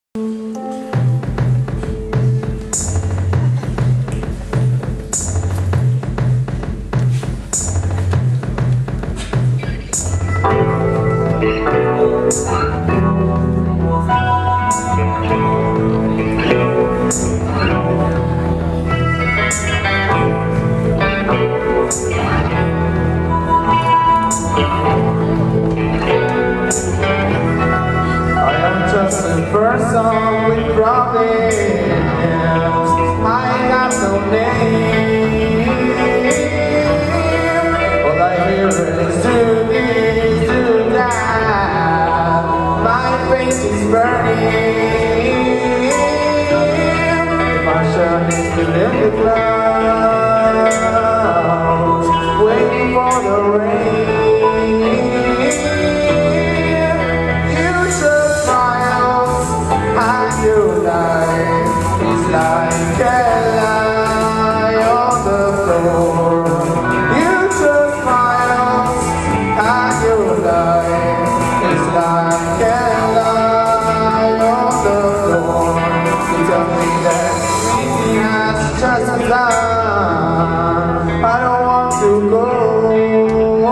First song with problems, I got no name. All I hear is do this, do that. My face is burning. My shirt is still in the clouds, waiting for the rain. Your life is like a lie on the floor. You just smile, and your life is like a lie on the floor. You tell me that everything has just begun. I don't want to go.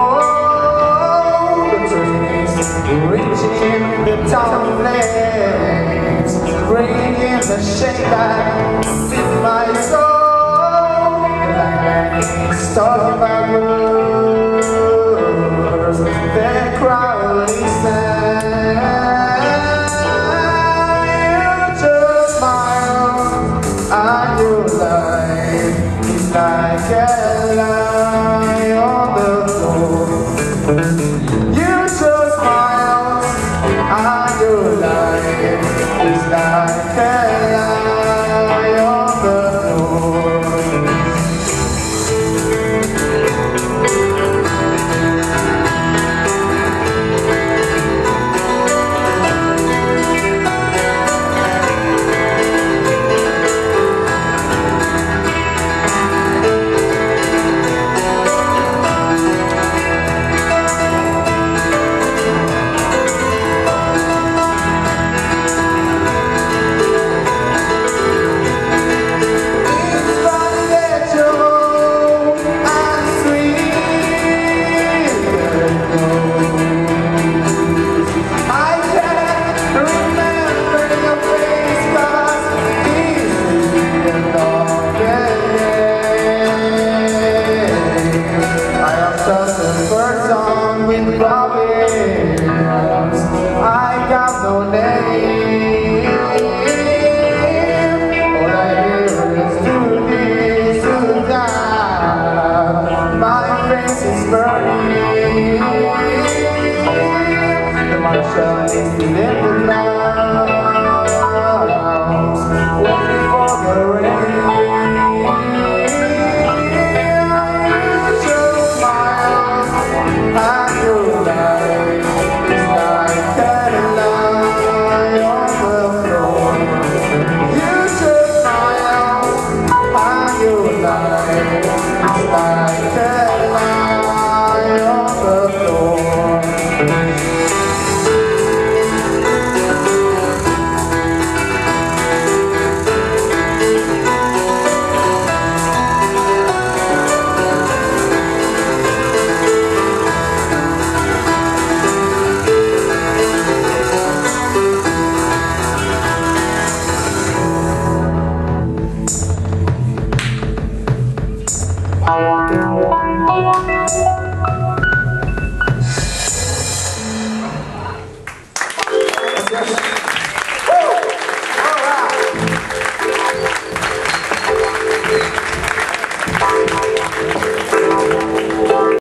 The train is reaching the town place, bringing the shake that fits my soul. Like talk about words, then cry listen. You just smile, and your life is like a lie on the floor. You just smile, and your life is like a lie on the floor. I got no name. All I hear is do this, do that. My face is burning. The Martian is still in the clouds, waiting for the rain. You just smile, and your life is like a lie on the floor. You just smile, and your life is like a lie on the floor.